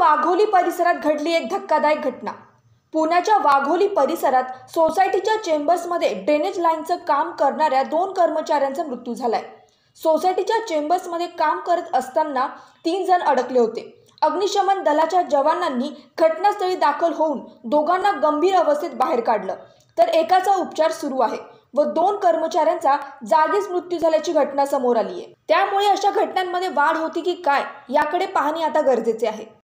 वाघोली परिसरात घडली एक धक्कादायक घटना। पुण्याच्या वाघोली परिसरात सोसायटीच्या चेंबर्समध्ये ड्रेनेज लाईनचं काम करणाऱ्या 2 कर्मचाऱ्यांचा मृत्यू झालाय। सोसायटीच्या चेंबर्समध्ये काम करत असताना 3 जण अडकले होते। अग्निशमन दलाच्या जवानांनी घटनास्थळी दाखल होऊन दोघांना गंभीर अवस्थेत बाहेर काढलं, तर एकाचा उपचार सुरू आहे व 2 कर्मचाऱ्यांचा जागीच मृत्यू झाल्याची घटना समोर आली आहे। त्यामुळे अशा घटनांमध्ये वाढ होती की काय याकडे पाहणे आता गरजेचे आहे।